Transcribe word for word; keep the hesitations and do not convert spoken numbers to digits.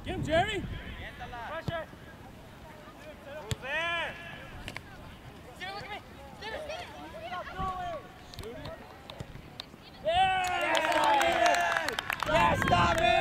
Get him, Jerry. Pressure. Who's there? Steven, look at me. Steven, Steven. Yeah! Yes, stop it! Yes, stop it!